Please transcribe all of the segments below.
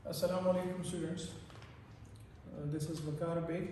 Assalamu alaikum students. This is Waqar Beg,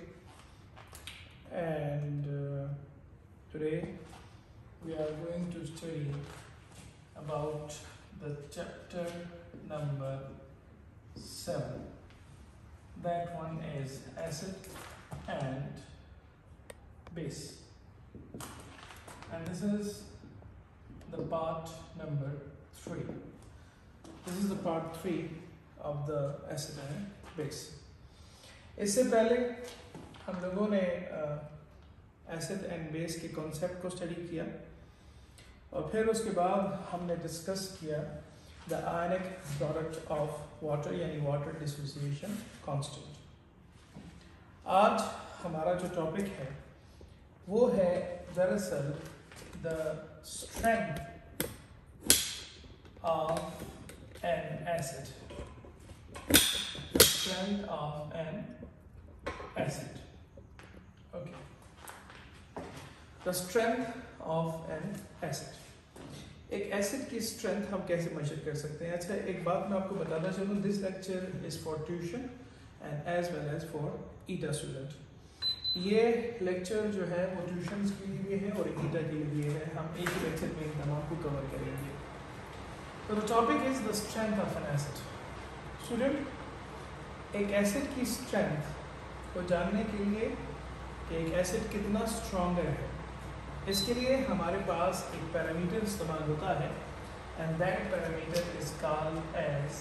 and today we are going to study about the chapter number 7. That one is acid and base, and this is the part number 3. This is the part 3 of the acid and base. इससे पहले हम लोगों ने acid and base के concept को study किया और फिर उसके बाद हमने डिस्कस किया the ionic product of water यानी वाटर डिसोसिएशन कांस्टेंट। आज हमारा जो टॉपिक है वो है दरअसल the strength of an acid, strength of an acid. Okay, the strength of an acid. एक एसिड की स्ट्रेंथ हम कैसे मेजर कर सकते हैं? अच्छा, एक बात मैं आपको बताना चाहूँ, this lecture is for tuition and as well as for ETEA student. ये लेक्चर जो है वो ट्यूशन के लिए भी है और ईटा के लिए भी है। हम एक ही लेक्चर में इन तमाम को कवर करेंगे। तो the topic is the strength of an acid. Student, एक एसिड की स्ट्रेंथ को जानने के लिए कि एक एसिड कितना स्ट्रॉन्गर है, इसके लिए हमारे पास एक पैरामीटर इस्तेमाल होता है and that parameter is called as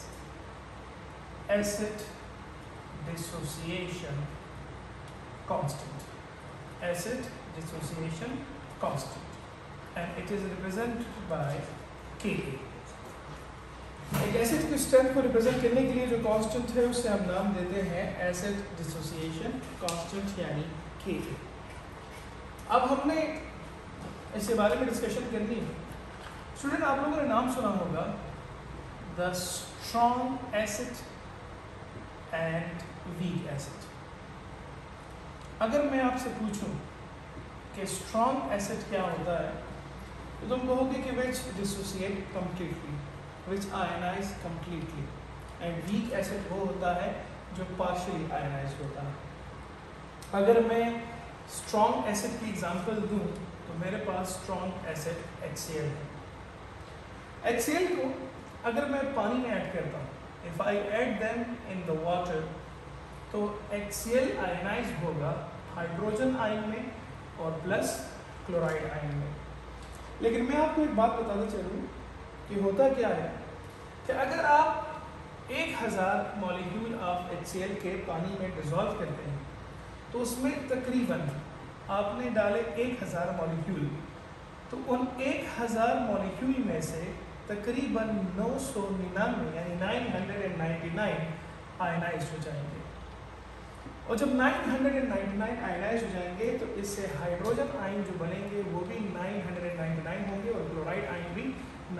acid dissociation constant. Acid dissociation constant and it is represented by Ka। एक एसिड की स्ट्रेंथ को रिप्रेजेंट करने के लिए जो कांस्टेंट है उसे हम नाम देते हैं एसिड डिसोसिएशन कांस्टेंट यानी Ka। अब हमने इसके बारे में डिस्कशन करनी है। स्टूडेंट, आप लोगों ने नाम सुना होगा the strong acid and weak acid. अगर मैं आपसे पूछूं कि स्ट्रॉन्ग एसिड क्या होता है तो तुम कहोगे कि which dissociate completely, which ionize completely, and weak acid वो होता है जो partially ionized होता है। अगर मैं strong acid की example दूँ तो मेरे पास strong acid HCl है। HCl को अगर मैं पानी में ऐड करता हूँ, if I add them in the water, तो HCl ionized होगा हाइड्रोजन आयन में और प्लस क्लोराइड आयन में। लेकिन मैं आपको एक बात बताना चलूँ कि होता क्या है कि अगर आप 1000 मॉलिक्यूल ऑफ HCl के पानी में डिसॉल्व करते हैं तो उसमें तकरीबन आपने डाले 1000 मॉलिक्यूल, तो उन 1000 मॉलिक्यूल में से तकरीबन 999 यानी 999 आयनाइज हो जाएंगे। और जब 999 आयनाइज हो जाएंगे तो इससे हाइड्रोजन आयन जो बनेंगे वो भी 999 होंगे और क्लोराइड आयन भी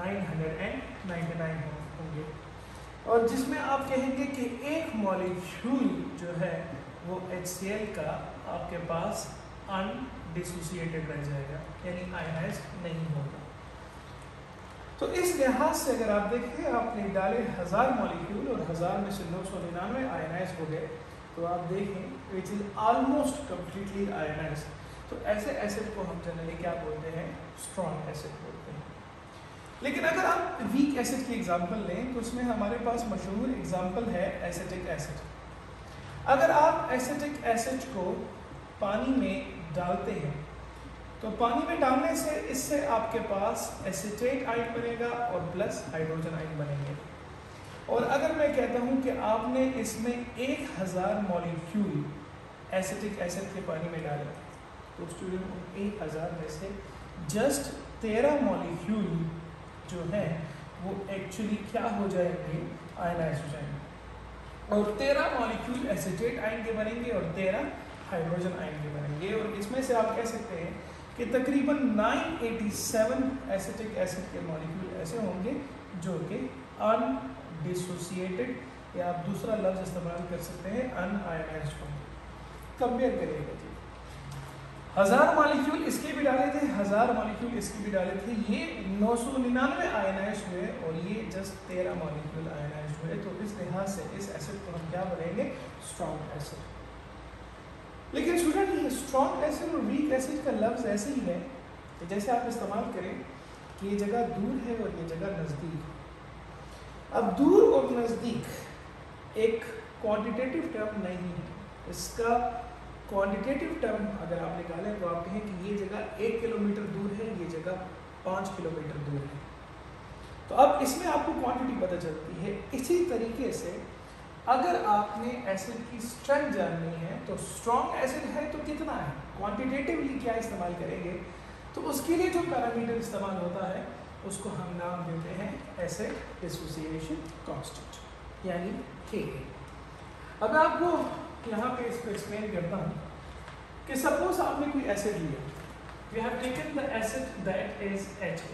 999 होंगे। और जिसमें आप कहेंगे कि एक मॉलिक्यूल जो है वो HCl का आपके पास अनडिसोसिएटेड रह जाएगा, यानी आयनाइज नहीं होगा। तो इस लिहाज से अगर आप देखें, आपने डाले 1000 मॉलिक्यूल और 1000 में से 999 आयनाइज हो गए, तो आप देखें which is almost completely ionize. तो ऐसे एसिड को हम जनरली क्या बोलते हैं? स्ट्रॉन्ग एसिड बोलते हैं। लेकिन अगर आप वीक एसिड की एग्जांपल लें तो उसमें हमारे पास मशहूर एग्जांपल है एसिटिक एसिड। अगर आप एसिटिक एसिड को पानी में डालते हैं तो पानी में डालने से इससे आपके पास एसिटेट आयन बनेगा और प्लस हाइड्रोजन आयन बनेंगे। और अगर मैं कहता हूँ कि आपने इसमें 1000 मॉलिक्यूल एसिटिक एसिड के पानी में डाला तो स्टूडेंट 1000 में से जस्ट 13 मॉलिक्यूल जो है वो एक्चुअली क्या हो जाएंगे? आयनाइज हो जाएंगे। और 13 मॉलिक्यूल एसिटेट आयन के बनेंगे और 13 हाइड्रोजन आयन के बनेंगे। और इसमें से आप कह सकते हैं कि तकरीबन 987 एसिटिक एसिड के मॉलिक्यूल ऐसे होंगे जो कि अनडिसोसिएटेड, या आप दूसरा लफ्ज इस्तेमाल कर सकते हैं अनआयनाइज्ड होंगे। कंपेयर करिएगा जी, 1000 मॉलिक्यूल इसके भी डाले थे, 1000 मॉलिक्यूल इसके भी डाले थे, ये 999 आयनाइज्ड हुए और ये जस्ट 13 मॉलिक्यूल आयनाइज्ड हुए। तो इस लिहाज से इस एसिड को हम क्या बोलेंगे, स्ट्रॉन्ग एसिड। लेकिन स्टूडेंट ये स्ट्रॉन्ग एसिड और वीक एसिड का लफ्ज़ ऐसे ही है कि जैसे आप इस्तेमाल करें कि ये जगह दूर है और ये जगह नज़दीक है। अब दूर और नज़दीक एक क्वांटिटेटिव टर्म नहीं है, इसका क्वांटिटेटिव टर्म अगर आप निकालें तो आप कहें कि ये जगह 1 किलोमीटर दूर है, ये जगह 5 किलोमीटर दूर है। तो अब इसमें आपको क्वांटिटी पता चलती है। इसी तरीके से अगर आपने एसिड की स्ट्रेंथ जाननी है तो स्ट्रॉन्ग एसिड है तो कितना है, क्वांटिटेटिवली क्या इस्तेमाल करेंगे, तो उसके लिए जो पैरामीटर इस्तेमाल होता है उसको हम नाम देते हैं एसिड डिसोसिएशन कांस्टेंट यानी Ka। अब मैं आपको यहाँ पे इसको एक्सप्लेन करता हूँ कि सपोज आपने कोई एसिड लिया, we have taken the acid that is Ha।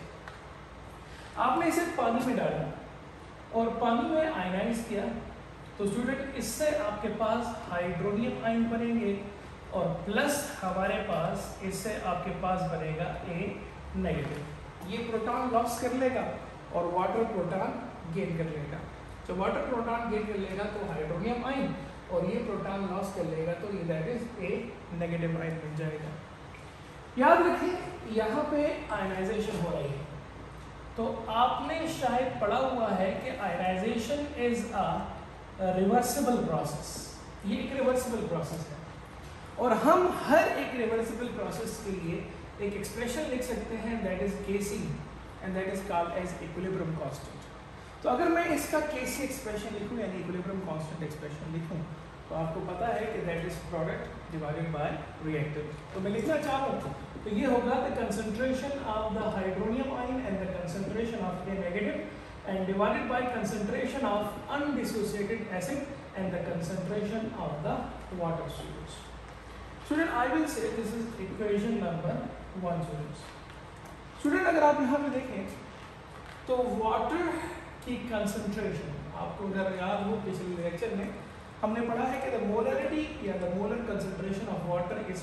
आपने इसे पानी में डाला और पानी में आयनाइज किया, तो स्टूडेंट इससे आपके पास हाइड्रोनियम आयन बनेंगे और प्लस हमारे पास इससे आपके पास बनेगा A नेगेटिव। ये प्रोटॉन लॉस कर लेगा और वाटर प्रोटॉन गेन कर लेगा। तो वाटर प्रोटॉन गेन कर लेगा तो हाइड्रोनियम आयन, और ये प्रोटॉन लॉस कर लेगा तो ये that is A negative ion बन जाएगा। याद रखें यहाँ पे आयनाइजेशन हो रही है, तो आपने शायद पढ़ा हुआ है कि ionization is a reversible process. ये एक रिवर्सिबल प्रोसेस है और हम हर एक रिवर्सिबल प्रोसेस के लिए एक एक्सप्रेशन लिख सकते हैं that is Kc and that is called as equilibrium constant. तो अगर मैं इसका Kc एक्सप्रेशन लिखूं यानी इक्विलिब्रियम कांस्टेंट एक्सप्रेशन लिखूं तो आपको पता है कि that is product divided by reactive. तो मैं लिखना चाहूँ तो ये होगा the concentration of the hydronium ion and the concentration of A negative and divided by concentration of undissociated acid and the concentration of the water solutes. Student I will say this is equation number 1 student अगर आप यहाँ पे देखें तो water की concentration, आपको अगर याद हो पिछले लेक्चर में हमने पढ़ा है कि द मोलरिटी या the molar concentration of water is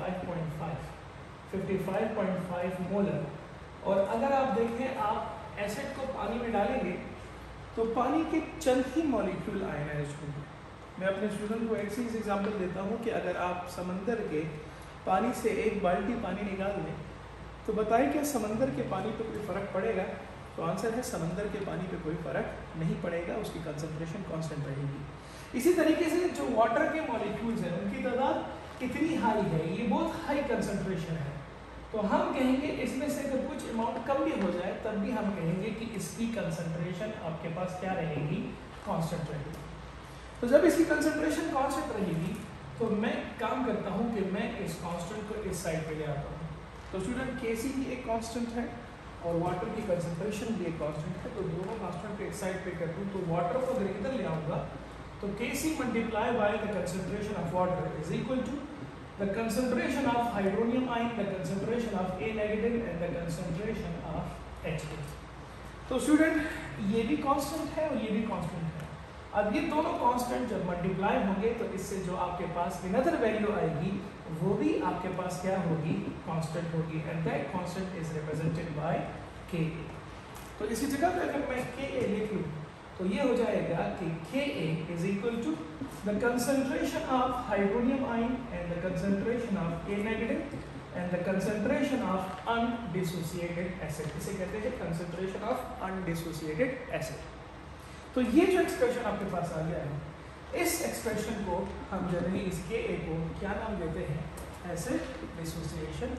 55.5 molar. और अगर आप देखें आप एसिड को पानी में डालेंगे तो पानी के चंद ही मॉलिक्यूल आयनाइज होंगे। मैं अपने स्टूडेंट को एक चीज एग्जांपल देता हूँ कि अगर आप समंदर के पानी से एक बाल्टी पानी निकाल लें तो बताएं क्या समंदर के पानी पे कोई फ़र्क पड़ेगा? तो आंसर है समंदर के पानी पे कोई फ़र्क नहीं पड़ेगा, उसकी कंसंट्रेशन कांस्टेंट रहेगी। इसी तरीके से जो वाटर के मॉलिक्यूल्स हैं उनकी तादाद कितनी हाई है, ये बहुत हाई कंसंट्रेशन है, तो हम कहेंगे इसमें से अगर कुछ अमाउंट कम भी हो जाए तब भी हम कहेंगे कि इसकी कंसंट्रेशन आपके पास क्या रहेगी, कांस्टेंट रहेगी। तो जब इसकी कंसंट्रेशन कांस्टेंट रहेगी तो मैं काम करता हूँ कि मैं इस कांस्टेंट को इस साइड पे ले आता हूँ। तो स्टूडेंट Kc भी एक कांस्टेंट है और वाटर की कंसंट्रेशन भी एक कांस्टेंट है, तो दोनों कांस्टेंट को एक साइड पे कर दूँ तो वाटर को अगर इधर ले आऊँगा तो Kc multiply by the concentration of water is equal to the concentration of hydronium ion, the concentration of A negative and the concentration of H2। तो स्टूडेंट ये भी कांस्टेंट है और ये भी कांस्टेंट है। अब ये दोनों कांस्टेंट जब मल्टीप्लाई होंगे तो इससे जो आपके पास अनदर वैल्यू आएगी वो भी आपके पास क्या होगी, कांस्टेंट होगी, and that constant is represented by Ka। तो इसी जगह पे अगर मैं Ka लिख लूँ तो ये हो जाएगा कि Ka is equal to the concentration of hydronium ion and the concentration of A negative and the concentration of undissociated acid. इसे कहते हैं कंसंट्रेशन ऑफ अनडिसोसिएटेड एसिड। तो ये जो एक्सप्रेशन आपके पास आ गया है, इस एक्सप्रेशन को हम जनरली इस Ka को क्या नाम देते हैं, एसिड डिसोसिएशन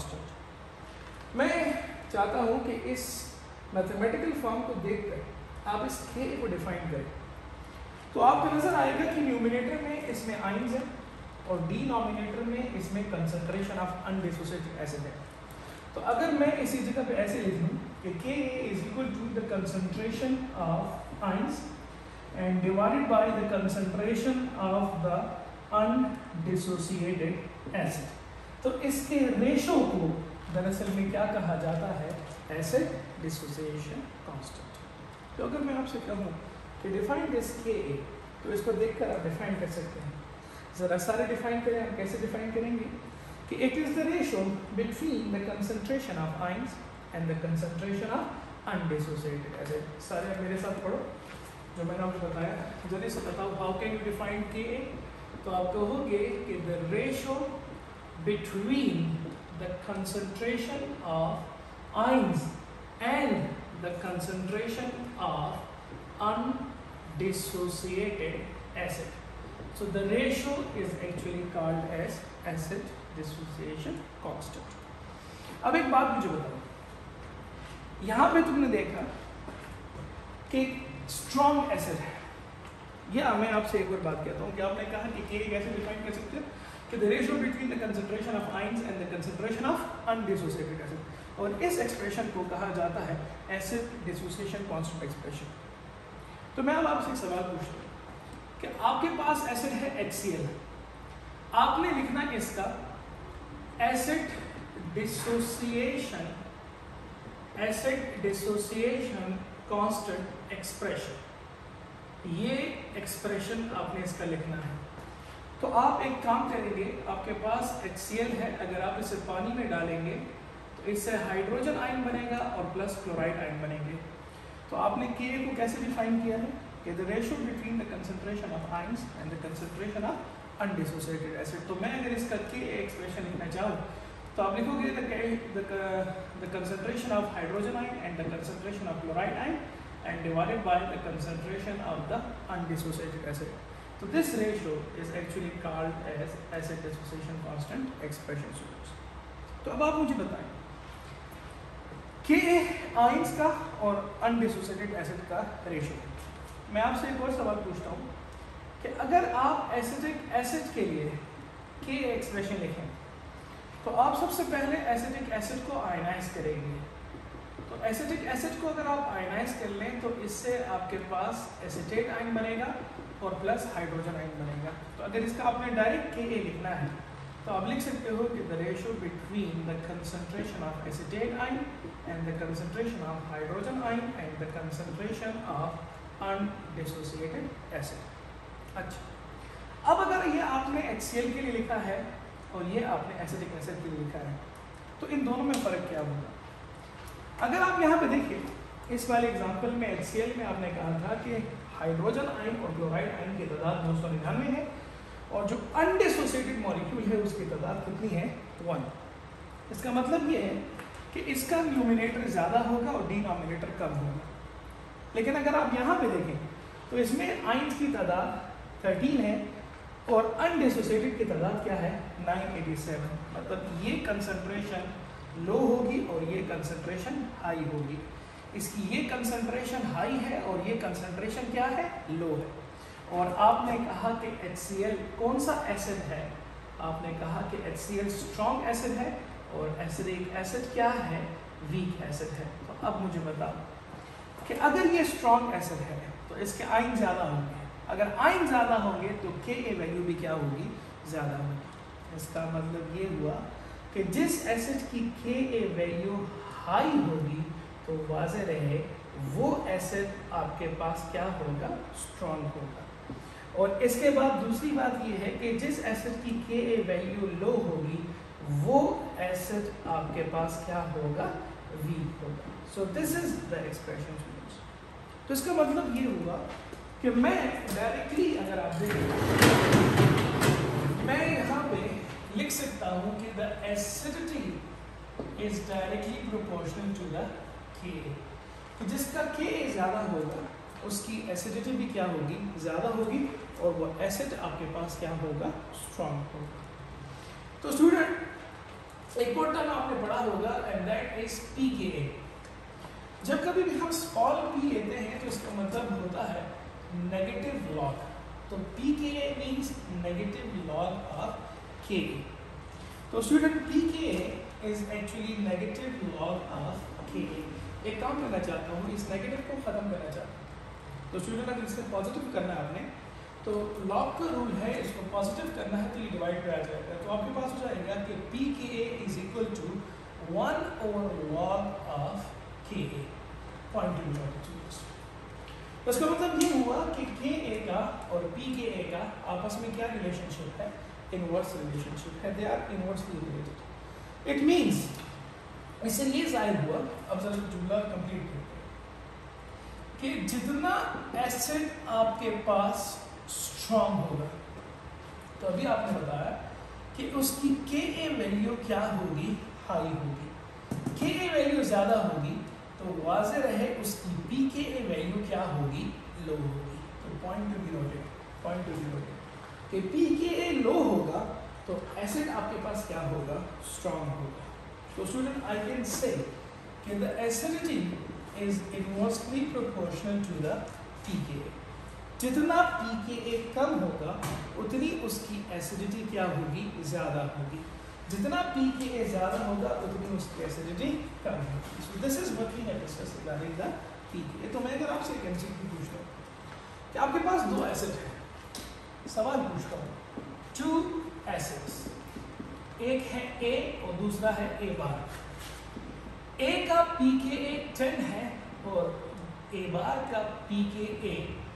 कांस्टेंट। मैं चाहता हूँ कि इस मैथमेटिकल फॉर्म को देखकर आप इस Ka को डिफाइन करें। तो आपको नजर आएगा कि न्यूमिनेटर में इसमें आयंस है और डिनोमिनेटर में इसमें कंसंट्रेशन ऑफ अनडिसोसिएटेड एसिड है। तो अगर मैं इसी जगह पे ऐसे लिख लूँ कि Ka is equal to the concentration of ions and divided by the concentration of the undissociated acid। तो इसके रेशो को दरअसल में क्या कहा जाता है, एसिड डिसोसिएशन कांस्टेंट। तो अगर मैं आपसे कहूँ कि डिफाइन दिस Ka तो इसको देखकर आप डिफाइन कर सकते हैं। ज़रा सारे डिफाइन करें, हम कैसे डिफाइन करेंगे कि it is the ratio between the concentration of ions and the concentration of undissociated acid. सारे मेरे साथ पढ़ो जो मैंने आपको बताया। जल्दी से बताओ, how can you define Ka? तो आप कहोगे कि the ratio between the concentration of ions and the concentration of undissociated acid. So the ratio is actually called as acid dissociation constant. अब एक बात मुझे बताओ, यहाँ पे तुमने देखा कि स्ट्रॉन्ग एसिड है। या मैं आपसे एक और बात कहता हूँ कि आपने कहा कि Ka कैसे डिफाइन कर सकते हैं कि the ratio between the concentration of ions and the concentration of undissociated acid, और इस एक्सप्रेशन को कहा जाता है एसिड डिसोसिएशन कांस्टेंट एक्सप्रेशन। तो मैं अब आपसे एक सवाल पूछता हूँ कि आपके पास एसिड है HCl, आपने लिखना इसका एसिड डिसोसिएशन कांस्टेंट एक्सप्रेशन। ये एक्सप्रेशन आपने इसका लिखना है। तो आप एक काम करेंगे, आपके पास HCl है, अगर आप इसे पानी में डालेंगे तो इससे हाइड्रोजन आयन बनेगा और प्लस क्लोराइड आयन बनेंगे। तो आपने Ka को कैसे डिफाइन किया है कि the ratio between the concentration of ions and the concentration of undissociated acid. तो मैं अगर इसका Ka एक्सप्रेशन लिखना चाहूँ तो आप लिखोगे the concentration of hydrogen ion and the concentration of chloride ion and divided by the concentration of the undissociated acid. तो this ratio is actually called as acid dissociation constant expression. तो अब आप मुझे बताएं Ka आयंस का और undissociated acid का ratio. मैं आपसे एक और सवाल पूछता हूँ कि अगर आप एसिडिक एसिड के लिए Ka एक्सप्रेशन लिखें तो आप सबसे पहले एसिडिक एसिड को आयनाइज करेंगे। तो एसिडिक एसिड को अगर आप आयनाइज कर लें तो इससे आपके पास एसीटेट आयन बनेगा और प्लस हाइड्रोजन आयन बनेगा। तो अगर इसका आपने डायरेक्ट Ka लिखना है तो आप लिख सकते हो कि the ratio between the concentration of acetate ion and the concentration of hydrogen ion and the concentration of undissociated acid. अच्छा, अब अगर ये आपने HCl के लिए लिखा है और ये आपने एसिडिक एसिड के लिए लिखा है तो इन दोनों में फ़र्क क्या होगा? अगर आप यहाँ पे देखिए, इस वाले एग्जांपल में HCl में आपने कहा था कि हाइड्रोजन आयन और क्लोराइड आयन की तादाद 299 है और जो अनडिसोसिएटेड मॉलिक्यूल है उसकी तादाद कितनी है? 1। इसका मतलब ये है कि इसका न्यूमिनेटर ज़्यादा होगा और डिनोमिनेटर कम होगा। लेकिन अगर आप यहाँ पे देखें तो इसमें आयंस की तादाद 13 है और अनडिसोसिएटेड की तादाद क्या है? 987। मतलब ये कंसंट्रेशन लो होगी और ये कंसंट्रेशन हाई होगी। इसकी ये कंसंट्रेशन हाई है और ये कंसंट्रेशन क्या है? लो है। और आपने कहा कि HCl कौन सा एसिड है? आपने कहा कि HCl स्ट्रॉन्ग एसिड है और एसिडिक एसिड क्या है? वीक एसिड है। तो अब मुझे बताओ कि अगर ये स्ट्रॉन्ग एसिड है तो इसके आयन ज़्यादा होंगे। अगर आयन ज़्यादा होंगे तो Ka वैल्यू भी क्या होगी? ज़्यादा होगी। इसका मतलब ये हुआ कि जिस एसिड की Ka वैल्यू हाई होगी तो वाज़े रहे वो एसिड आपके पास क्या होगा? स्ट्रॉन्ग होगा। और इसके बाद दूसरी बात ये है कि जिस एसिड की Ka वैल्यू लो होगी वो एसिड आपके पास क्या होगा? वीक होगा। So this is the expression. तो इसका मतलब ये हुआ कि मैं डायरेक्टली, अगर आप देखें, मैं यहाँ पे लिख सकता हूँ कि the acidity is directly proportional to the Ka। तो जिसका Ka ज़्यादा होगा उसकी एसिडिटी भी क्या होगी? ज़्यादा होगी और वो एसिड आपके पास क्या होगा? स्ट्रॉन्ग होगा। तो स्टूडेंट, एक और टर्म आपने पढ़ा होगा एंड दैट इज pKa। जब कभी भी हम स्मॉल p लेते हैं तो इसका मतलब होता है नेगेटिव लॉग। तो pKa means negative log of Ka। तो student, pKa is actually negative log of Ka। एक काम करना चाहता हूँ, इस नेगेटिव को ख़त्म करना चाहता हूँ। तो स्टूडेंट, अगर इससे पॉजिटिव करना है आपने तो लॉग का रूल है, इसको पॉजिटिव करना है तो ये डिवाइड पे आ जाएगा। तो आपके पास हो जाएगा कि pKa is equal to 1/log of Ka, 0.222। तो इसका मतलब ये हुआ कि Ka का और pKa का आपस में क्या रिलेशनशिप है? इनवर्स रिलेशनशिप है, they are inversely related. It means, इसलिए जाहिर हुआ, अब जरा जुमला कंप्लीट करते हैं कि जितना एसिड आपके पास स्ट्रॉन्ग होगा, तो अभी आपने बताया कि उसकी Ka वैल्यू क्या होगी, हाई होगी। Ka वैल्यू ज़्यादा होगी तो वाज़ेह रहे उसकी pKa वैल्यू क्या होगी, लो होगी। तो पॉइंट टू बी नोटेड कि pKa लो होगा तो एसिड आपके पास क्या होगा, स्ट्रॉन्ग होगा। तो स्टूडेंट, आई कैन से कि the acidity is inversely proportional to the pKa। जितना pKa कम होगा उतनी उसकी एसिडिटी क्या होगी, ज़्यादा होगी। जितना pKa ज़्यादा होगा उतनी उसकी एसिडिटी कम होगी। So this is what we have discussed regarding the pKa। तो मैं अगर आपसे एक एमसीक्यू पूछता हूँ कि आपके पास दो एसिड हैं, सवाल पूछता हूँ, टू एसिड्स, एक है A और दूसरा है A बार। A का pKa 10 है और A बार का pKa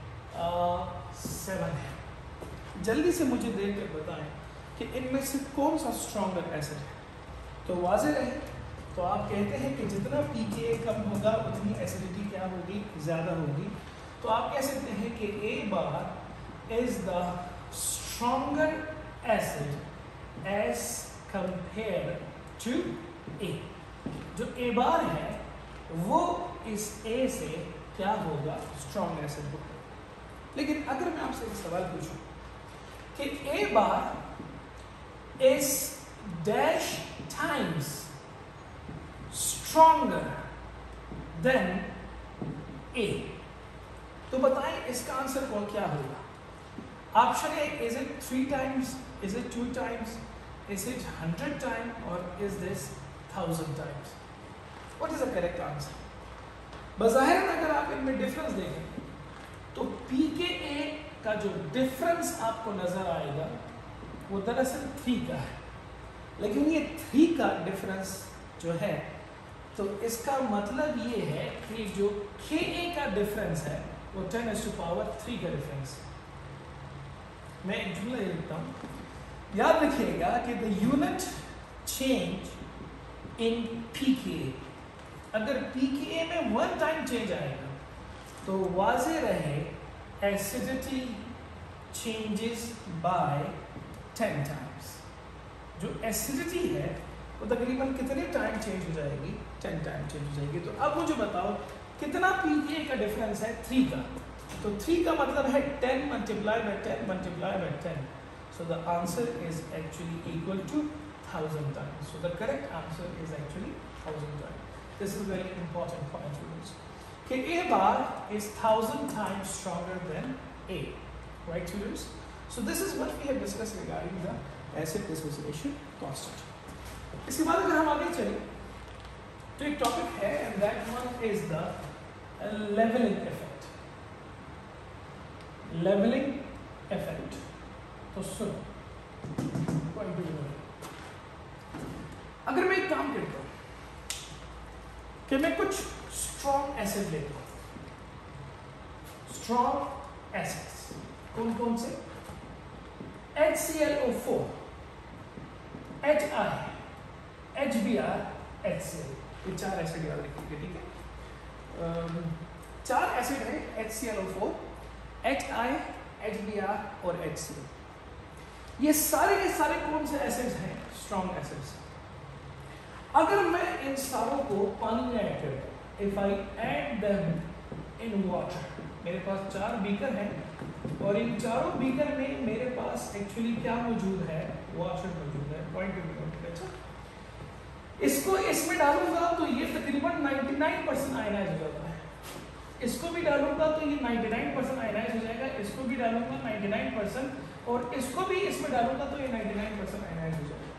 7 है। जल्दी से मुझे देख कर बताएं कि इनमें से कौन सा स्ट्रॉन्गर एसिड है। तो वाज़ेह रहे, तो आप कहते हैं कि जितना pKa कम होगा उतनी एसिडिटी क्या होगी, ज़्यादा होगी। तो आप कह सकते हैं कि A bar is the stronger acid as compare to A। जो A बार है वो इस A से क्या होगा, स्ट्रॉन्ग एसिड होगा। लेकिन अगर मैं आपसे एक सवाल पूछूं कि A bar is dash times stronger than A, तो बताएं इसका आंसर कौन क्या होगा। Option A, is it 3 times, is it 2 times, is it 100 times और is this 1000 times? What is the correct answer? बज़ाहिर अगर आप इनमें डिफरेंस देखें तो pKa का जो डिफरेंस आपको नजर आएगा वो दरअसल 3 का है। लेकिन ये 3 का डिफरेंस जो है, तो इसका मतलब ये है कि जो Ka का डिफरेंस है वो 10⁻³ का डिफरेंस है। मैं एक जुमला लिखता हूँ, याद रखिएगा कि the unit change in pKa, अगर pKa में 1 टाइम चेंज आएगा तो वाज़ेह रहे एसिडिटी चेंजेस बाय 10 टाइम्स। जो एसिडिटी है वो तकरीबन कितने टाइम चेंज हो जाएगी, 10 टाइम चेंज हो जाएगी। तो अब मुझे बताओ कितना pKa का डिफरेंस है, 3 का। तो 3 का मतलब है 10 multiply by 10 multiply by 10। So the answer is actually equal to 1000 times. So the correct answer is actually 1000 times. This is very important point, students. Okay, A bar is 1000 times stronger than A, right, students? So this is what we have discussed regarding the acid dissociation constant. इसके बाद अगर हम आगे चलें तो एक topic है and that one is the leveling effect. Leveling effect. तो सुनो, अगर मैं एक काम करता हूं कि मैं कुछ स्ट्रॉन्ग एसिड लेता हूं, स्ट्रॉन्ग एसिड्स कौन कौन से, HClO4, HI, HBr, HCl, ये 4 एसिड याद रखिएगा, ठीक है। 4 एसिड है, HClO4, HI, HBr और HCl। ये सारे के सारे कौन से एसिड्स हैं, स्ट्रॉन्ग एसिड्स। अगर मैं इन सारों को पानी में ऐड करता, if I add them in water, मेरे पास 4 बीकर हैं और इन चारों बीकर में मेरे पास एक्चुअली क्या मौजूद है, वाटर मौजूद है। पॉइंट टू, अच्छा, इसको इसमें डालूंगा तो ये तकरीबन 99% आयनाइज हो जाता है। इसको भी डालूंगा तो ये 99% आयनाइज हो जाएगा, इसको भी डालूंगा 99% और इसको भी इसमें डालूंगा तो ये 99% आयनाइज हो जाएगा।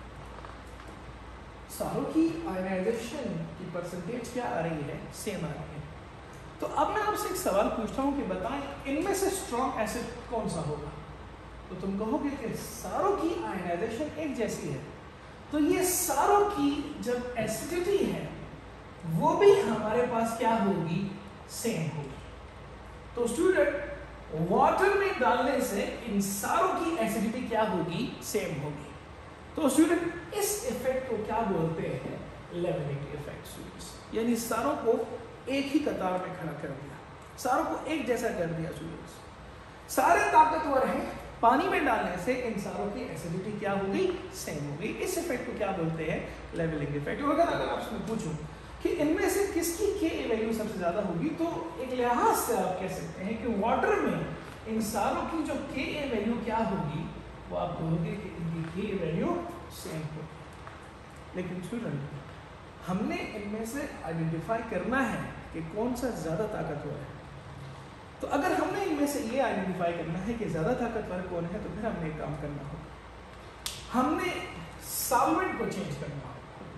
सारों की आयनाइजेशन की परसेंटेज क्या आ रही है, सेम आ रही है। तो अब मैं आपसे एक सवाल पूछता हूँ कि बताएं इनमें से स्ट्रॉन्ग एसिड कौन सा होगा। तो तुम कहोगे कि सारों की आयनाइजेशन एक जैसी है, तो ये सारों की जब एसिडिटी है वो भी हमारे पास क्या होगी, सेम होगी। तो स्टूडेंट वाटर में डालने से इन सारों की एसिडिटी क्या होगी, सेम होगी। तो स्टूडेंट इस इफेक्ट को क्या बोलते हैं, लेवलिंग इफेक्ट स्टूडेंट्स। यानी सारों को एक ही कतार में खड़ा कर दिया, सारों को एक जैसा कर दिया स्टूडेंट्स। सारे ताकतवर हैं, पानी में डालने से इन सारों की एसिडिटी क्या हो गई, सेम हो गई। इस इफेक्ट को क्या बोलते हैं, लेवलिंग इफेक्ट। अगर आपसे पूछूं कि इनमें से किसकी के वैल्यू सबसे ज्यादा होगी, तो एक लिहाज से आप कह सकते हैं कि वाटर में इन सारों की जो के वैल्यू क्या होगी, वो आप बोलोगे कि इनकी के वैल्यू सेम होगी। लेकिन स्टूडेंट हमने इनमें से आइडेंटिफाई करना है कि कौन सा ज्यादा ताकतवर है। तो अगर हमने इनमें से ये आइडेंटिफाई करना है कि ज्यादा ताकतवर कौन है, तो फिर हमने एक काम करना होगा, हमने सॉल्वेंट को चेंज करना होगा।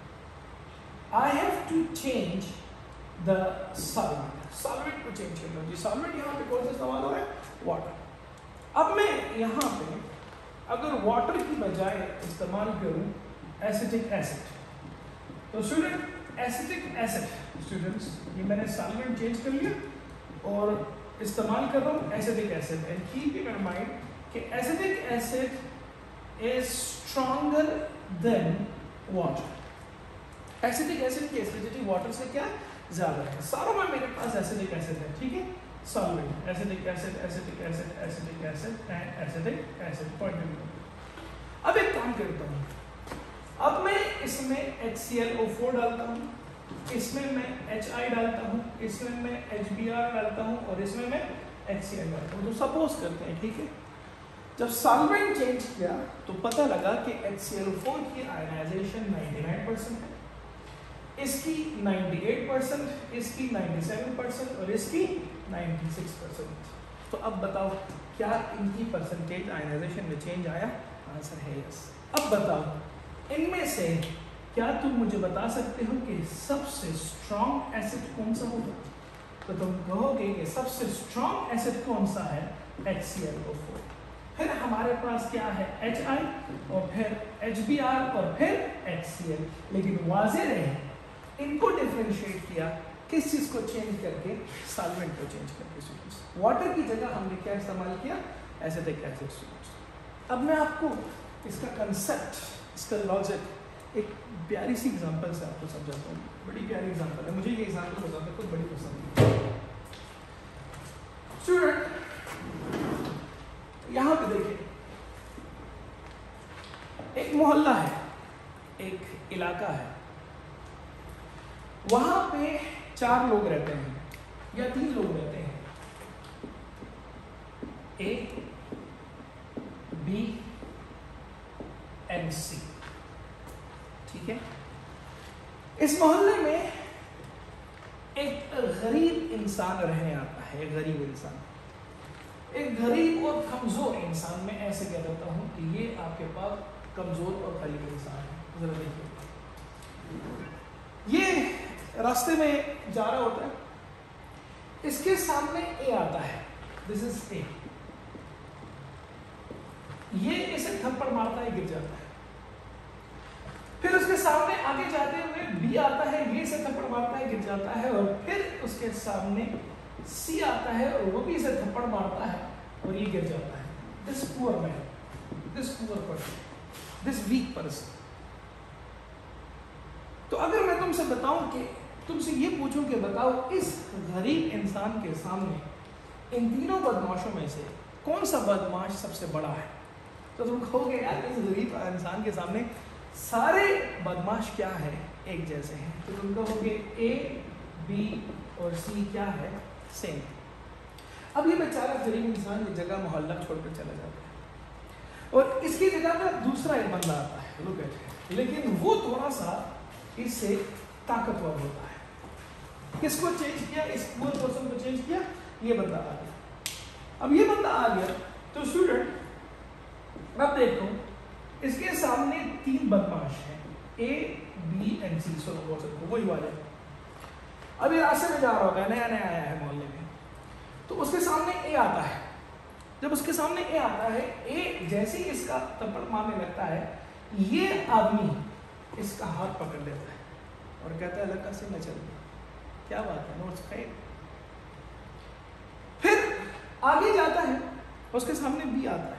I have to change the solvent. Solvent को चेंज करना होगा। सॉल्वेंट यहाँ पे कौन सा इस्तेमाल हो रहा है, वाटर। अब मैं यहाँ पे अगर वाटर की बजाय इस्तेमाल करूँ एसिटिक एसिड, तो स्टूडेंट एसिटिक एसिड स्टूडेंट्स, ये मैंने सॉल्वेंट चेंज कर लिया और इस्तेमाल कर रहा हूँ acetic acid. And keep in mind कि acetic acid is stronger than water. Acetic acid की एसिडिटी वाटर से क्या ज्यादा है। सारों में मेरे पास एसिटिक एसिड है, ठीक है, solvent acetic acid, acetic acid, acetic acid and acetic acid. Point. अब एक काम करता हूँ, अब मैं इसमें HClO4 डालता हूँ, इसमें मैं HI डालता हूँ, इसमें मैं HBr डालता हूँ और इसमें मैं HCl डालता हूँ। तो सपोज करते हैं, ठीक है, जब सॉल्वेंट चेंज किया तो पता लगा कि HClO4 की आयनाइजेशन 99% है, इसकी 98%, इसकी 97% और इसकी 96%। तो अब बताओ क्या इनकी परसेंटेज आयनाइजेशन में चेंज आया? आंसर है यस। अब बताओ इनमें से क्या तुम मुझे बता सकते हो कि सबसे स्ट्रॉन्ग एसिड कौन सा होगा? तो तुम कहोगे कि सबसे स्ट्रॉन्ग एसिड कौन सा है, HClO4। फिर हमारे पास क्या है, HI और फिर HBr और फिर HCl। लेकिन वाज़ेह रहे इनको डिफरेंशिएट किया किस चीज को चेंज करके, सॉल्वेंट को चेंज करके स्टूडेंट्स। वाटर की जगह हमने क्या इस्तेमाल किया, एसिटिक एसिड स्टूडेंट्स। अब मैं आपको इसका कंसेप्ट, इसका लॉजिक एक प्यारी सी एग्जांपल से आपको समझाता हूँ। बड़ी प्यारी एग्जांपल है, मुझे ये एग्जांपल बताते हैं, खुद बड़ी पसंद है। स्टूडेंट यहाँ पे देखिए, एक मोहल्ला है, एक इलाका है, वहां पे 4 लोग रहते हैं या 3 लोग रहते हैं, A, B and C, ठीक है। इस मोहल्ले में एक गरीब इंसान रहने आता है, एक गरीब इंसान, एक गरीब और कमजोर इंसान। मैं ऐसे कह देता हूं कि ये आपके पास कमजोर और गरीब इंसान है। जरा देखिए, ये रास्ते में जा रहा होता है, इसके सामने ए आता है, दिस इज ए। ये इसे थप्पड़ मारता है, गिर जाता है। फिर उसके सामने आगे जाते हुए बी आता है, ये इसे थप्पड़ मारता है, गिर जाता है। और फिर उसके सामने सी आता है और वो भी इसे थप्पड़ मारता है और ये गिर जाता है। This poor man, this poor person, this weak person. तो अगर मैं तुमसे बताऊं कि तुमसे ये पूछूं कि बताओ इस गरीब इंसान के सामने इन तीनों बदमाशों में से कौन सा बदमाश सबसे बड़ा है, तो तुम कहोगे यार इस गरीब इंसान के सामने सारे बदमाश क्या है, एक जैसे हैं। तो तुम कहोगे ए, बी और सी क्या है, सेम। अब ये बेचारा गरीब इंसान की जगह मोहल्ला छोड़कर चला जाता है और इसकी जगह में दूसरा एक बंदा आता है, लुक एट हिम, लेकिन वो थोड़ा सा इससे ताकतवर होता है। किसको चेंज किया, इस पुअर पर्सन को चेंज किया, ये बंदा आ गया। अब ये बंदा आ गया तो स्टूडेंट अब देखो इसके सामने 3 बदमाश हैं, ए, बी एंड सी, वही वाले। अब ये रास्ते में जा रहा होगा, नया नया आया है मोहल्ले में, तो उसके सामने ए आता है। जब उसके सामने ए आता है, ए जैसे ही इसका थप्पड़ मारने लगता है, ये आदमी इसका हाथ पकड़ लेता है और कहता है लड़का से न चल, क्या बात है, नोट्स खाए। फिर आगे जाता है, उसके सामने बी आता है,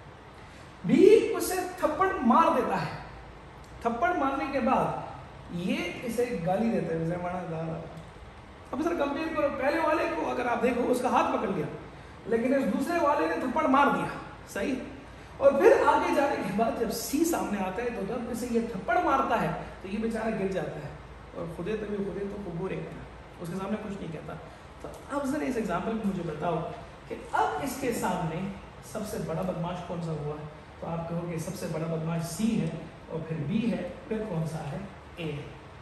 बी उसे थप्पड़ मार देता है। थप्पड़ मारने के बाद ये इसे गाली देता है, जैसे माना दादा। अब सर कंपेयर करो, पहले वाले को अगर आप देखो उसका हाथ पकड़ लिया, लेकिन इस दूसरे वाले ने थप्पड़ मार दिया, सही। और फिर आगे जाने के बाद जब सी सामने आता है तो जब इसे ये थप्पड़ मारता है तो ये बेचारा गिर जाता है और खुदे तो कबूरे करना, उसके सामने कुछ नहीं कहता। तो अब जरा इस एग्जाम्पल में मुझे बताओ कि अब इसके सामने सबसे बड़ा बदमाश कौन सा हुआ है? तो आप कहोगे सबसे बड़ा बदमाश सी है और फिर बी है, फिर कौन सा है? ए।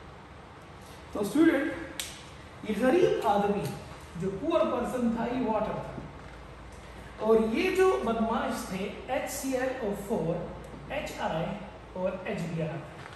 तो स्टूडेंट, ये गरीब आदमी जो पुअर पर्सन था ये वाटर था, और ये जो बदमाश थे HClO4, HI और HBr।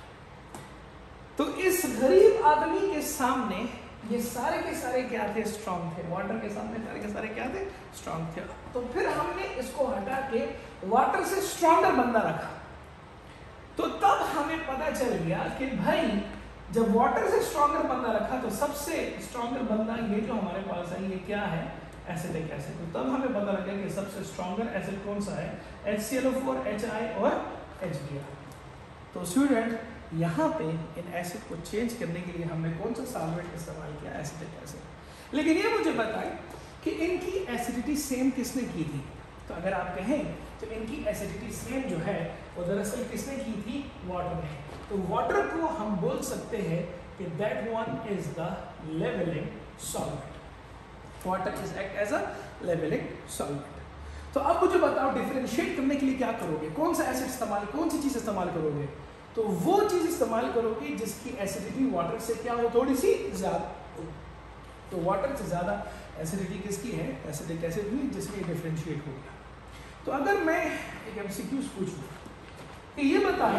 तो इस गरीब आदमी के सामने ये सारे के सारे क्या थे? स्ट्रॉन्ग थे। वाटर के सामने सारे के सारे क्या थे? स्ट्रॉन्ग थे। तो फिर हमने इसको हटा के वाटर से स्ट्रॉन्गर बंदा रखा, तो तब हमें पता चल गया कि भाई जब वाटर से स्ट्रॉन्गर बंदा रखा तो सबसे स्ट्रॉन्गर बंदा ये जो हमारे पास है ये क्या है? Acetic acid. तो तब हमें पता लगा कि सबसे स्ट्रॉन्गर एसिड कौन सा है? HClO4, HI और HBr। तो स्टूडेंट, यहाँ पे इन एसिड को चेंज करने के लिए हमने कौन सा सॉल्वेंट इस्तेमाल किया? Acetic acid. लेकिन ये मुझे बताएं कि इनकी एसिडिटी सेम किसने की थी? तो अगर आप कहें तो इनकी एसिडिटी सेम जो है वो दरअसल किसने की थी? वाटर ने। तो वाटर को हम बोल सकते हैं कि that one is the levelling solvent. Water is act as a levelling solvent. तो अब मुझे बताओ डिफरेंशिएट करने के लिए क्या करोगे? कौन सा एसिड इस्तेमाल, कौन सी चीज इस्तेमाल करोगे? तो वो चीज इस्तेमाल करोगे जिसकी एसिडिटी वाटर से क्या हो? थोड़ी सी ज्यादा। तो वाटर से ज्यादा एसिडिटी किसकी है? एसिडिक एसिड की, जिसमें डिफरेंशिएट हो गया। तो अगर मैं एक एमसीक्यूज पूछूं कि ये बताएं,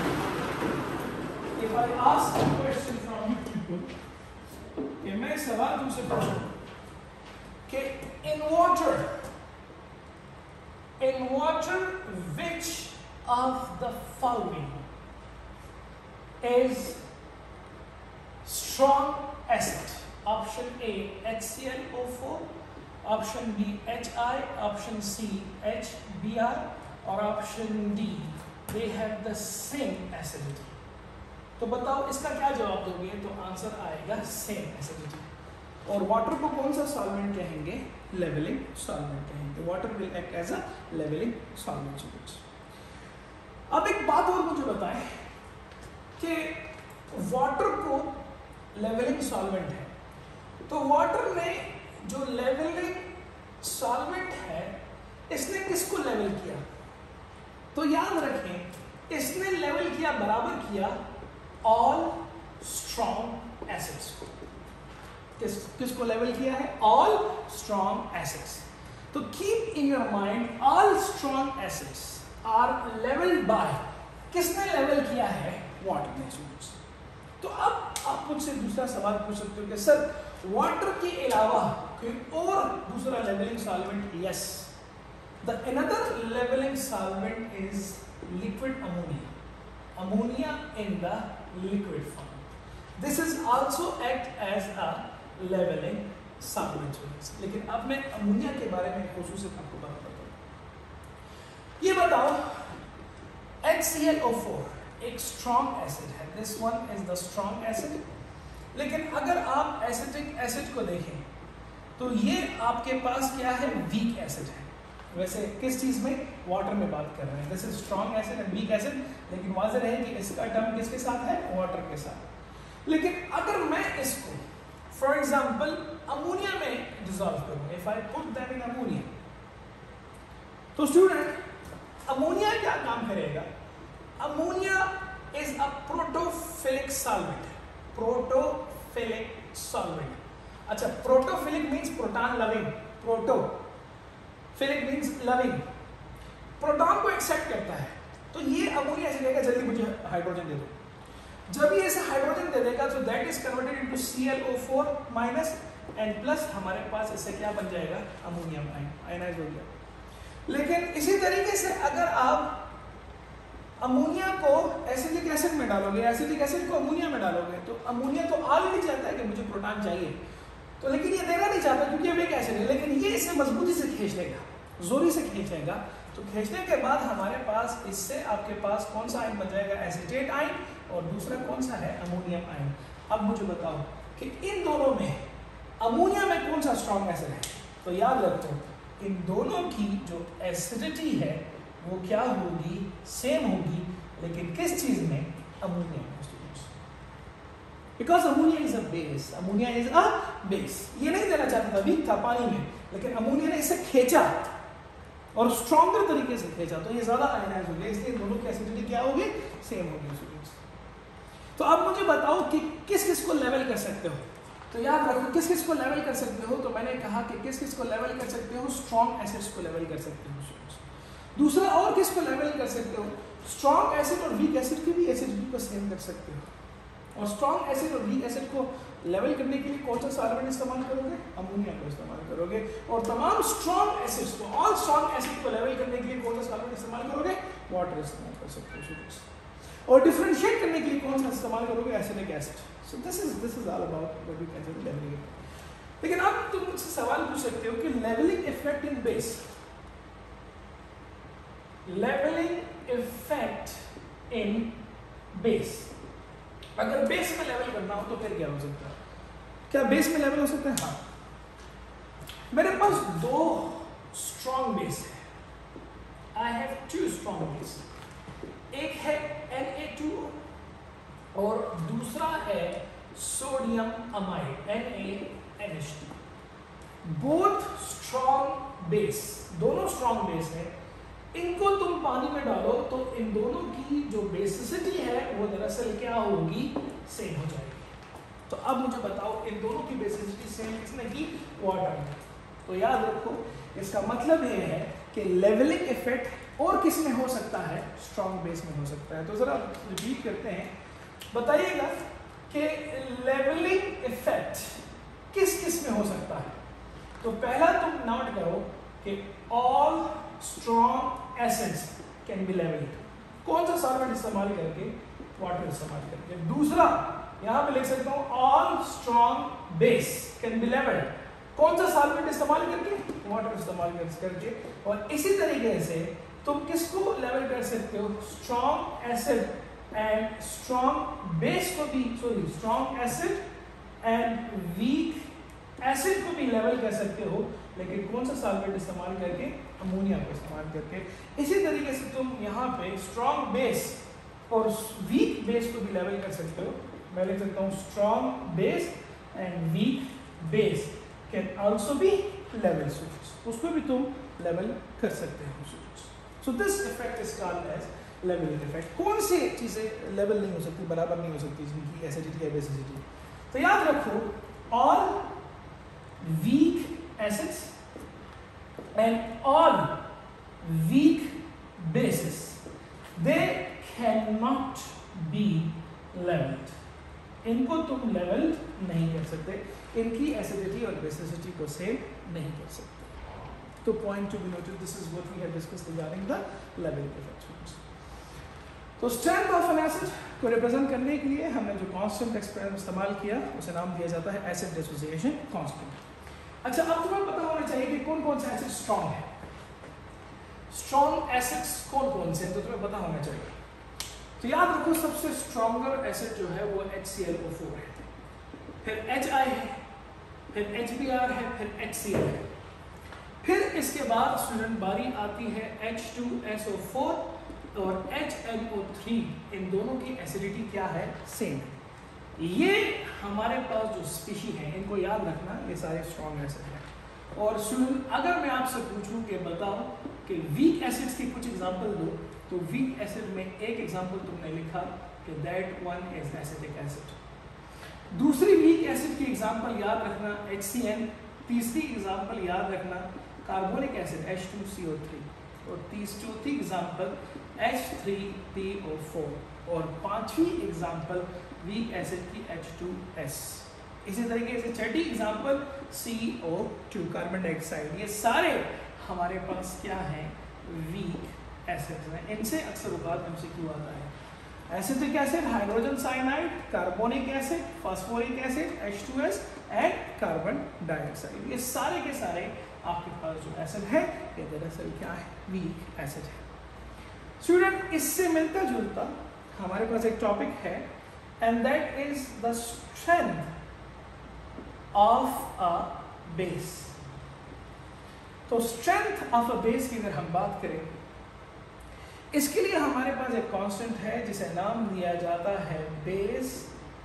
if I ask a question from you people, कि मैं सवाल तुमसे पूछूं कि in water which of the following is strong acid? Option A HClO4, option B HI, option C HBr, और option D they have the same acidity। तो बताओ इसका क्या जवाब दोगे? तो आंसर आएगा सेम एसिडिटी। और वाटर को कौन सा सॉल्वेंट कहेंगे? लेवलिंग सॉल्वेंट कहेंगे। Water will act as a levelling solvent. अब एक बात और मुझे बताएं कि वाटर को लेवलिंग सॉल्वेंट है, तो वाटर में जो लेवलिंग सॉल्वेंट है इसने किसको लेवल किया? तो याद रखें इसने लेवल किया, बराबर किया ऑल स्ट्रॉन्ग एसिड्स को। किसको लेवल किया है? All strong acids. तो keep in your mind all strong acids are levelled by, किसने लेवल किया है? वाटर ने। तो अब आप मुझसे दूसरा सवाल पूछ सकते हो कि सर वाटर के अलावा कोई और दूसरा levelling solvent? Yes, the another levelling solvent is liquid ammonia. Ammonia in the liquid form, this is also act as a levelling solvent. लेकिन अब मैं अमोनिया के बारे में खुसूसियत आपको बताता हूं। ये बताओ HClO4 एक स्ट्रॉन्ग एसिड है, this one is the strong acid. लेकिन अगर आप एसिटिक एसिड को देखें तो ये आपके पास क्या है? वीक एसिड है। वैसे किस चीज में? वाटर में बात कर रहे हैं। This is strong acid and weak acid, लेकिन वाज़ेह है कि इसका टर्म किसके साथ है? वाटर के साथ। लेकिन अगर मैं इसको फॉर एग्जाम्पल अमोनिया में डिसॉल्व करूं, if I put that in ammonia, तो स्टूडेंट अमोनिया क्या काम करेगा? Ammonia is a protophilic solvent. Protophilic solvent. अच्छा, protophilic means proton loving, protophilic means loving, proton को एक्सेप्ट करता है। तो ये अमोनिया से कहेगा जल्दी मुझे हाइड्रोजन दे दो। जब ये ऐसे हाइड्रोजन दे देगा तो that is converted into ClO4 minus and plus, हमारे पास इससे क्या बन जाएगा? अमोनिया आयनाइज हो गया। लेकिन इसी तरीके से अगर आप अमोनिया को एसिटिक एसिड में डालोगे, एसिटिक एसिड को अमोनिया में डालोगे, तो अमोनिया तो ऑलरेडी चाहता है कि मुझे प्रोटॉन चाहिए, तो लेकिन ये देना नहीं चाहता क्योंकि अब एक एसिड है, लेकिन ये इसे मजबूती से खींच लेगा, जोरी से खींचेगा। तो खींचने के बाद हमारे पास इससे आपके पास कौन सा आयन बन जाएगा, एसीटेट आयन, और दूसरा कौन सा है, अमोनियम आयन। अब मुझे बताओ कि इन दोनों में अमोनिया में कौन सा स्ट्रॉन्ग एसिड है। तो याद रखो इन दोनों की जो एसिडिटी है वो क्या होगी, सेम होगी, लेकिन किस चीज में, अमोनिया में। Because ammonia is a base, ammonia is a base. ये नहीं देना चाहता था, वीक था पानी में, लेकिन अमोनिया ने इसे खींचा और स्ट्रॉन्गर तरीके से खींचा, तो ये ज्यादा आयनाइज हो गया, इसलिए दोनों की एसिडिटी क्या होगी, सेम होगी स्टूडेंट्स। तो अब मुझे बताओ कि किस किस को लेवल कर सकते हो। तो याद रखो किस किस को लेवल कर सकते हो, तो मैंने कहा कि किस किस को लेवल कर सकते हो, स्ट्रॉन्ग एसिड्स को लेवल कर सकते हो स्टूडेंट्स। दूसरा और किस को लेवल कर सकते हो, स्ट्रॉन्ग एसिड और वीक एसिड की भी एसिडिटी को सेम कर सकते हो। और स्ट्रॉन्ग एसिड और वीक एसिड को लेवल करने के लिए कौन सा सॉल्वेंट इस्तेमाल करोगे, अमोनिया को इस्तेमाल करोगे। और तमाम स्ट्रॉन्ग एसिड्स को, ऑल स्ट्रॉन्ग एसिड को लेवल करने के लिए कौन सा सॉल्वेंट इस्तेमाल करोगे, वाटर इस्तेमाल कर सकते हो स्टूडेंट्स। और डिफरेंशिएट करने के लिए कौन सा इस्तेमाल करोगे, acidic acid. So this is all about what we can do levelling. लेकिन अब तुम मुझसे सवाल पूछ सकते हो कि levelling effect in base, levelling effect in base, अगर बेस में लेवल करना हो तो फिर क्या हो सकता है, क्या बेस में लेवल हो सकता है? हाँ, मेरे पास दो स्ट्रॉन्ग बेस है, I have two strong base, एक है Na2 और दूसरा है sodium amide NaNH2। Both strong base, दोनों स्ट्रॉन्ग बेस है, इनको तुम पानी में डालो तो इन दोनों की जो बेसिसिटी है वो दरअसल क्या होगी, सेम हो जाएगी। तो अब मुझे बताओ इन दोनों की बेसिसिटी सेम किसने की, वाटर में। तो याद रखो इसका मतलब ये है कि लेवलिंग इफेक्ट और किस में हो सकता है, स्ट्रॉन्ग बेस में हो सकता है। तो जरा रिपीट करते हैं, बताइएगा कि लेवलिंग इफेक्ट किस किस में हो सकता है। तो पहला तुम नोट करो कि all strong acids can be levelled, कौन सा सॉल्वेंट इस्तेमाल करके, वाटर इस्तेमाल करके। दूसरा यहां पे लिख सकता हूं all strong base can be levelled, कौन सा सॉल्वेंट इस्तेमाल करके, वाटर इस्तेमाल करके। और इसी तरीके से तुम किसको लेवल कर सकते हो, strong acid and strong base को भी, sorry strong acid and weak acid को भी लेवल कर सकते हो, लेकिन कौन सा सॉल्वेंट इस्तेमाल करके, अमोनिया को इस्तेमाल करके। इसी तरीके से तुम यहाँ पे स्ट्रॉन्ग बेस और वीक बेस को भी लेवल कर सकते हो। मैं लिख सकता हूँ strong base and weak base can also be level, उसको भी तुम लेवल कर सकते हो। So this effect is called as levelling effect. कौन सी चीजें लेवल नहीं हो सकती, बराबर नहीं हो सकती जिनकी एसिडिटी या बेसिसिटी। तो याद रखो all weak acids and all weak bases, they cannot be leveled, इनको तुम लेवल नहीं कर सकते, इनकी एसिडिटी और बेसिसिटी को सेम नहीं कर सकते। तो point to be noted, this is what we have discussed regarding the levelling effect. तो स्ट्रेंथ ऑफ एन एसिड को रिप्रेजेंट करने के लिए हमने जो कांस्टेंट एक्सप्रेशन इस्तेमाल किया उसे नाम दिया जाता है एसिड डिसोसिएशन कांस्टेंट। अच्छा, अब तुम्हें पता होना चाहिए कि कौन कौन से एसिड स्ट्रॉन्ग है, स्ट्रॉन्ग एसिड्स कौन कौन से हैं, तो तुम्हें पता होना चाहिए। तो याद रखो सबसे स्ट्रॉन्गर एसिड जो है वो HClO4 है, फिर HI है, फिर HBr है, फिर HCl है, फिर इसके बाद स्टूडेंट बारी आती है H2SO4 और HNO3। इन दोनों की एसिडिटी क्या है, सेम है। ये हमारे पास जो स्पीशी है, इनको याद रखना, ये सारे स्ट्रॉन्ग एसिड हैं। और स्टूडेंट अगर मैं आपसे पूछूं कि बताओ कि वीक एसिड्स की कुछ एग्जांपल दो, तो वीक एसिड में एक एग्जांपल तुमने लिखा कि that one is acetic acid. दूसरी वीक एसिड की एग्जांपल याद रखना HCN, तीसरी एग्जांपल याद रखना कार्बोनिक एसिड H2CO3, और चौथी एग्जांपल H3PO4, और पांचवी एग्जांपल वीक एसिड की H2S। इसी तरीके से छठी एग्जांपल CO2 कार्बन डाइऑक्साइड। ये सारे हमारे पास क्या हैं, वीक एसिड्स हैं। इनसे अक्सर औकात MCQ आता है। Acetic acid, hydrogen cyanide, carbonic acid, phosphoric acid, H2S and carbon dioxide. ये सारे के सारे आपके पास जो एसिड है ये दरअसल क्या है, वीक एसिड है। स्टूडेंट, इससे मिलता जुलता हमारे पास एक टॉपिक है and that is the strength of a base. तो स्ट्रेंथ ऑफ अ बेस की अगर हम बात करें, इसके लिए हमारे पास एक कांस्टेंट है जिसे नाम दिया जाता है base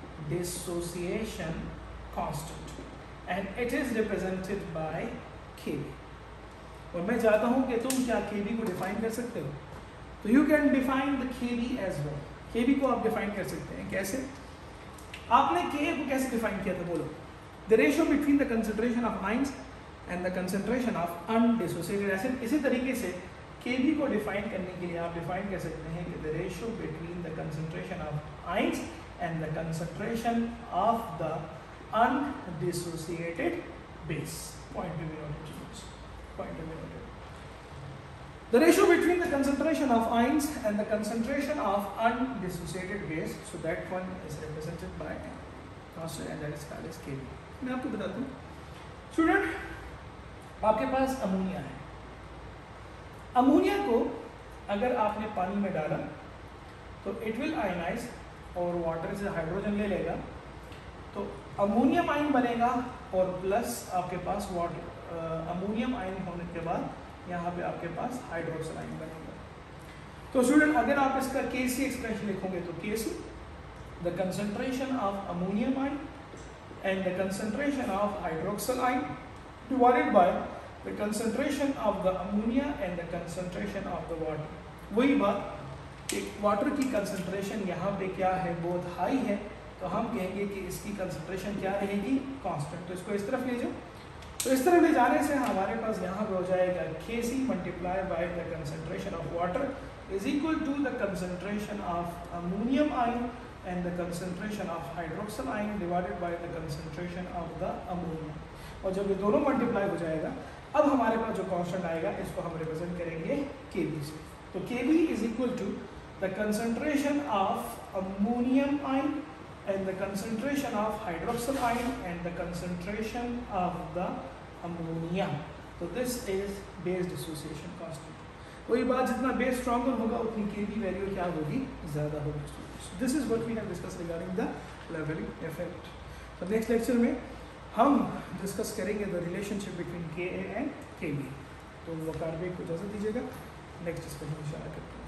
dissociation constant and it is represented by Kb. और मैं चाहता हूं कि तुम क्या केबी को डिफाइन कर सकते हो, तो you can define the Kb as well. Kb को आप डिफाइन कर सकते हैं कैसे? आपने के को कैसे डिफाइन किया था, बोलो? The ratio between the concentration of ions and the concentration of undissociated acid. इसी तरीके से केबी को डिफाइन करने के लिए आप डिफाइन कर सकते हैं कि the ratio between the concentration of ions and the concentration of the undissociated base. Point to be noted, point to be noted. The ratio between the concentration of ions and the concentration of undissociated base, so that one is represented by constant and that is called as Kb. मैं आपको बता दूं student, आपके पास ammonia है। Ammonia को अगर आपने पानी में डाला तो इट विल आयनाइज और वाटर से हाइड्रोजन ले लेगा, तो अमोनियम आयन बनेगा और प्लस आपके पास वाटर अमोनियम आयन होने के बाद यहाँ पे आपके पास हाइड्रोक्सिल आयन बनेगा। तो स्टूडेंट, अगर आप इसका Kc एक्सप्रेशन लिखोगे तो Kc the concentration of ammonium ion and the concentration of hydroxyl ion divided by the concentration of the ammonia and the concentration of the water. वही बात कि वाटर की कंसंट्रेशन यहाँ पे क्या है, बहुत हाई है, तो हम कहेंगे कि इसकी कंसंट्रेशन क्या रहेगी, कांस्टेंट। तो इसको इस तरफ ले जाओ, तो इस तरह ले जाने से हमारे पास यहाँ पे हो जाएगा Kc multiply by the concentration of water is equal to the concentration of ammonium ion and the concentration of hydroxyl ion divided by the concentration of the ammonia. और जब ये दोनों मल्टीप्लाई हो जाएगा, अब हमारे पास जो कांस्टेंट आएगा इसको हम रिप्रेजेंट करेंगे Kb से। तो Kb is equal to the concentration of ammonium ion and the concentration of hydroxyl ion and the concentration of the ammonia. So this is base dissociation constant. वही बात, जितना base stronger होगा उतनी Kb value क्या होगी, ज़्यादा होगी। This is what we have discussed regarding the leveling effect. So next lecture में हम डिस्कस करेंगे the relationship between Ka and Kb। तो वकार को इजाज़त दीजिएगा, नेक्स्ट डिस्कशन इंशाल्लाह करते हैं।